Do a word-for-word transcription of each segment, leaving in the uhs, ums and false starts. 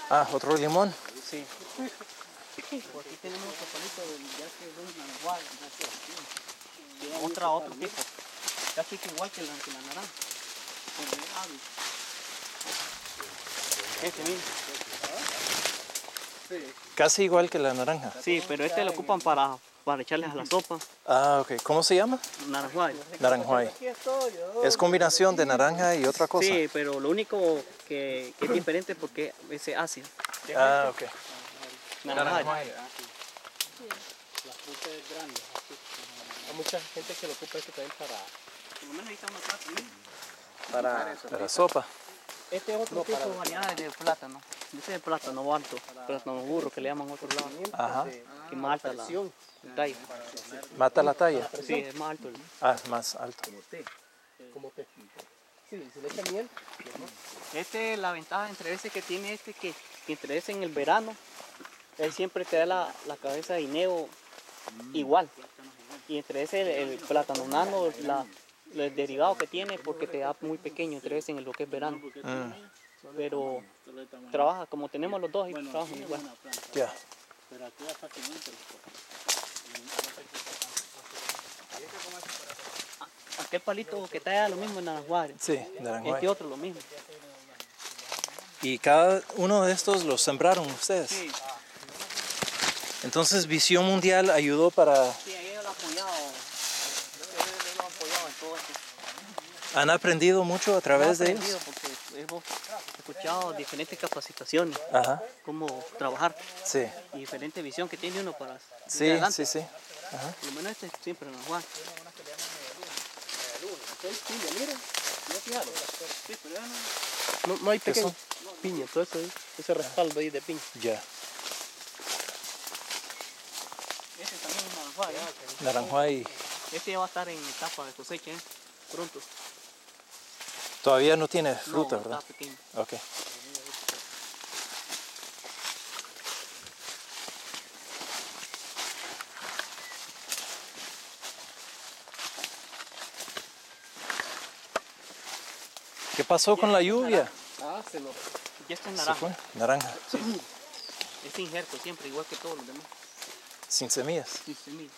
Ah, otro limón. Sí. Aquí tenemos otro palito del ya que es un naranjual. Otra, otro tipo. Casi que igual que la, que la naranja. Este mismo. Casi igual que la naranja. Sí, pero este lo ocupan para, para echarles a la sopa. Ah, ok. ¿Cómo se llama? Naranjual. Naranjuay. Es combinación de naranja y otra cosa. Sí, pero lo único que, que es diferente porque es ácido. Ah, ok. Naranjal. La fruta es grande. Hay mucha gente que lo ocupa esto también para... Por lo menos ahí está una plata. Para, para sopa. Este es otro tipo de variedad de plátano. Este es el plátano alto, plátano burro que le llaman a otro lado. Ajá. Que más alta la talla. Mata la talla. Sí, es más alto. Ah, más alto. Como té. Sí, se le echa miel. Este, la ventaja entre ese que tiene este, que, que entre ese en el verano, él siempre te da la, la cabeza de guineo igual. Y entre ese el, el plátano nano, la, el derivado que tiene, porque te da muy pequeño entre ese en lo que es verano. Mm. Pero trabaja, como tenemos los dos, y trabajan igual. Ya. Aquel palito que está allá lo mismo en Naranjual. Sí, naranjuay. Este otro lo mismo. Y cada uno de estos los sembraron ustedes. Sí, Entonces Visión Mundial ayudó para... sí, ahí lo han apoyado. Ellos lo han apoyado en todo esto. ¿Han aprendido mucho a través de Hemos ellos? aprendido porque hemos escuchado diferentes capacitaciones, Ajá. cómo trabajar Sí. y diferente visión que tiene uno para Sí, seguir adelante. sí, sí. Ajá. Por lo menos este siempre en Naranjual. No, no hay ¿Qué pequeño son? piña, todo eso, ahí, ese respaldo ahí de piña. Ya. Este también es Naranjual, ¿eh? Naranjuay Este ya va a estar en etapa de cosecha, ¿eh? Pronto. todavía no tiene fruta, No, ¿verdad? está pequeño. Ok. ¿Qué pasó con la lluvia? Ah, se lo... Y este es Se naranja. fue. Naranja. Este injerto siempre, igual que todos los demás. Sin semillas. Sin semilla.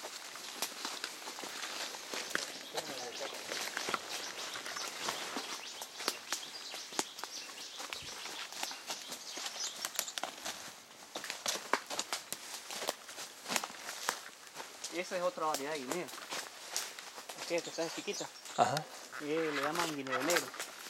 Esa es otra variedad de guineo. Aquella que está chiquita. Ajá. Eh, le llaman guineo negro.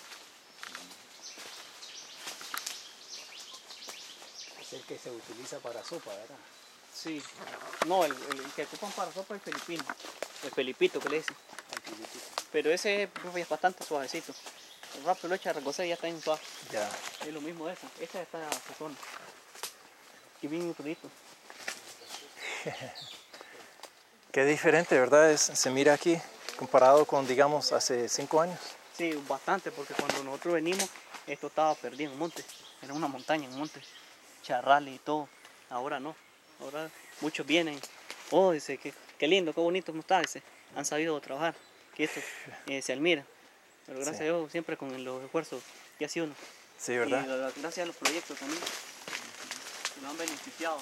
Es el que se utiliza para sopa, ¿verdad? Sí. No, el, el que ocupan para sopa es el filipino. El felipito que le dicen. Pero ese es bastante suavecito. El rápido lo echa a recocer y ya está en suave. Ya. Es lo mismo de eso. Esta está sazón. Y bien crudito. Qué diferente, ¿verdad? Es, se mira aquí comparado con, digamos, hace cinco años. Sí, bastante, porque cuando nosotros venimos, esto estaba perdido en un monte. Era una montaña, un monte. Charrales y todo. Ahora no. Ahora muchos vienen. Oh, dice, qué, qué lindo, qué bonito cómo está. Dice, han sabido trabajar. Que esto eh, se admira. Pero gracias Sí. a Dios, siempre con los esfuerzos que hace uno. Sí, Y ¿verdad? la- gracias a los proyectos también. Que nos han beneficiado.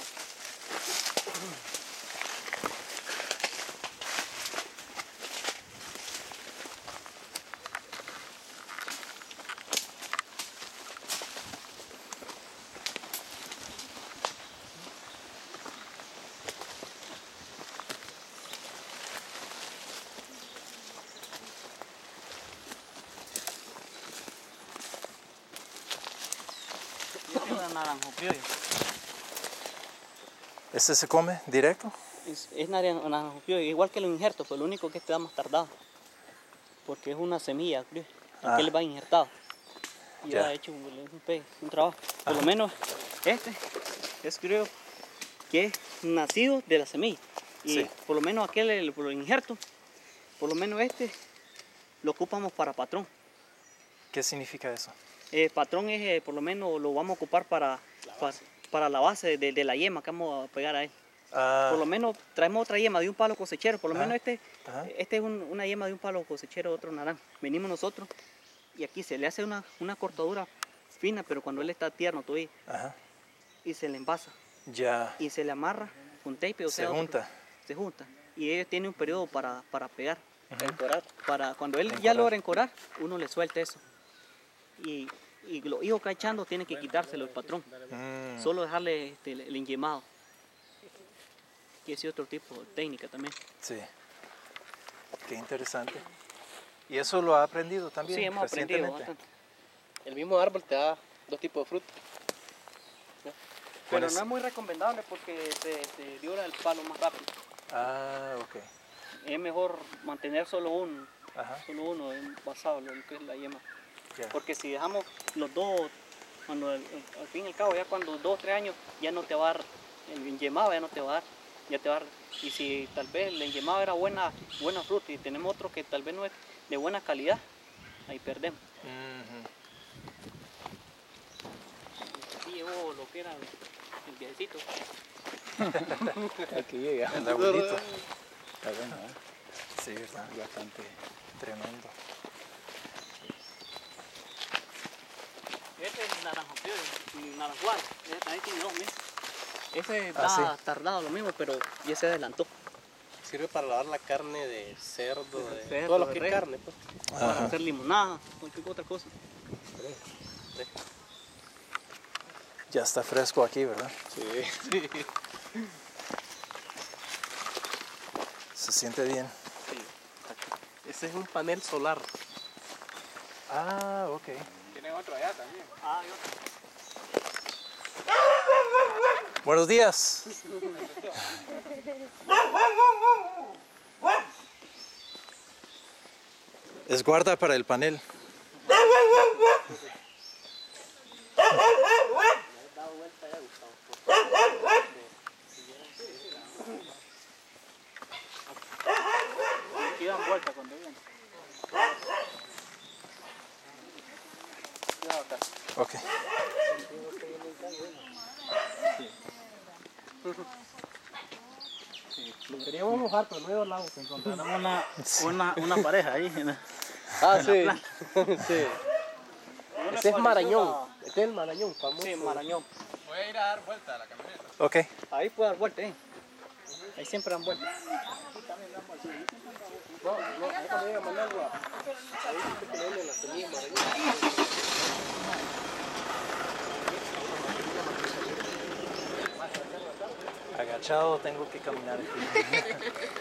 Este es una naranjo criollo. ¿Este se come directo? Es, es naran- naranjo criollo, igual que los injertos, pero lo único que este da más tardado. Porque es una semilla criollo. Ah. Aquel va injertado. Y Ya. ha hecho un, un, pe- un trabajo. Por lo Ajá. menos este es criollo que es nacido de la semilla. Y Sí. por lo menos aquel, el, el injerto, por lo menos este lo ocupamos para patrón. ¿Qué significa eso? Eh, patrón es, eh, por lo menos lo vamos a ocupar para, para, para la base de, de la yema que vamos a pegar a él. Ah, Por lo menos traemos otra yema de un palo cosechero. Por lo Ajá. menos este, Ajá. este es un- una yema de un palo cosechero, otro naranja. Venimos nosotros y aquí se le hace una, una cortadura fina, pero cuando él está tierno todavía, Ajá. y se le envasa, Ya. y se le amarra con tape, o Se sea, otro- junta. se junta. Y ellos tienen un periodo para, para pegar. Encorar. Para cuando él ya Encorar. logra encorar, uno le suelta eso. Y, y los hijos cachando tienen que quitárselo el patrón. Mm, Solo dejarle este, el, el enyemado. Que es otro tipo de técnica también. sí. Qué interesante. ¿Y eso lo ha aprendido también Sí, hemos aprendido recientemente? bastante. El mismo árbol te da dos tipos de fruta. Pero ¿Cuáles? no es muy recomendable porque se, se deteriora el palo más rápido. Ah, ok. Es mejor mantener solo uno, Ajá. solo uno envasado, lo que es la yema. Ya. Porque si dejamos los dos, cuando al, al fin y al cabo, ya cuando dos, tres años, ya no te va a dar, el enyemado ya no te va a dar, ya te va a dar. Y si tal vez el enyemado era buena, buena fruta y tenemos otro que tal vez no es de buena calidad, ahí perdemos. Ujú. Aquí llegó lo que era el, el viejecito. Aquí llega. El abuelito. Está bueno, ¿eh? Sí, verdad. Bastante. Tremendo. Este es naranjopio, naranjuado, ese también tiene dos meses. Ese Ah, está sí. tardado lo mismo, pero ya se adelantó. Sirve para lavar la carne de cerdo, de cerdo, todo lo de que es res. carne. Pues. Para Ajá. hacer limonada, cualquier otra cosa. Ya está fresco aquí, ¿verdad? Sí. Se siente bien. Ese es un panel solar. Ah, ok. Tienen otro allá también. Ah, y otro. Buenos días. Es guarda para el panel. Aquí dan vuelta cuando vienen. Ok. Lo queríamos mojar, pero no dio lado. Encontramos una, una, una pareja ahí. ¿no? Ah, sí. sí. ¿No le Ese es pareció Marañón. la- Este es el Marañón, famoso. Sí, Marañón. Voy a ir a dar vuelta a la camioneta. Ok. Ahí puede dar vuelta, ¿eh? Ahí siempre dan vuelta. No, no, ahí cuando llega Managua, ahí dice que le venden la semilla Marañón. Agachado tengo que caminar aquí.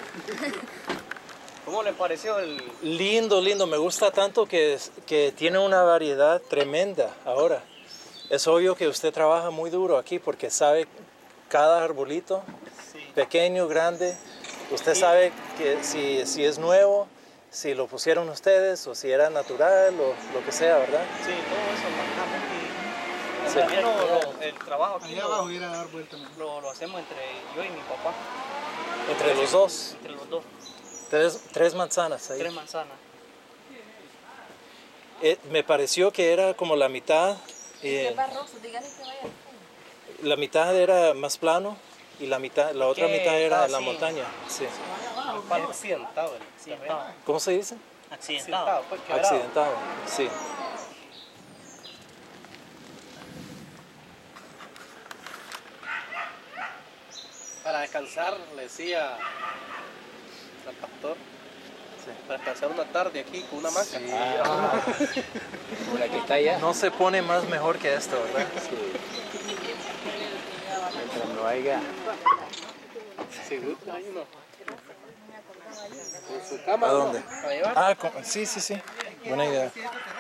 ¿Cómo le pareció el...? Lindo, lindo. Me gusta tanto que, que tiene una variedad tremenda ahora. Es obvio que usted trabaja muy duro aquí porque sabe cada arbolito, pequeño, grande. Usted sabe que si, si es nuevo, si lo pusieron ustedes o si era natural o lo que sea, ¿verdad? Sí, todo eso manejamos y Sí. también lo- lo- el trabajo aquí Allá lo, abajo ir a dar vuelta. lo, lo hacemos entre yo y mi papá, Entre los dos. entre los dos, Tres, tres manzanas ahí. tres manzanas. Eh, me pareció que era como la mitad. eh, Es barroso, dígale que vaya. la mitad era más plano y la mitad, la otra Que mitad era está la así. montaña. Sí. Un palo accidentado. el Accidentado. ¿Cómo se dice? Accidentado. Accidentado, pues quebrado. Accidentado. Sí. Para descansar, le decía al pastor, para descansar una tarde aquí con una hamaca. Ah, por aquí está allá. No se pone más mejor que esto, ¿verdad? Mientras no haya. Sí, hay uno. En su cama. ¿A dónde? Para llevar. Ah, con- sí, sí, sí. Buena idea.